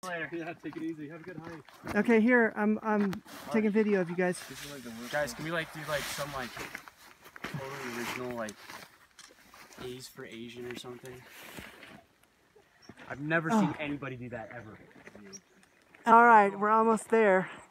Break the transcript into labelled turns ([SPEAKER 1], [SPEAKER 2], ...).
[SPEAKER 1] Yeah, take it easy. Have a good hike.
[SPEAKER 2] Okay, here I'm taking video of you guys.
[SPEAKER 3] Guys, can we like do like some like totally original like A's for Asian or something? I've never seen anybody do that ever.
[SPEAKER 2] All right, we're almost there.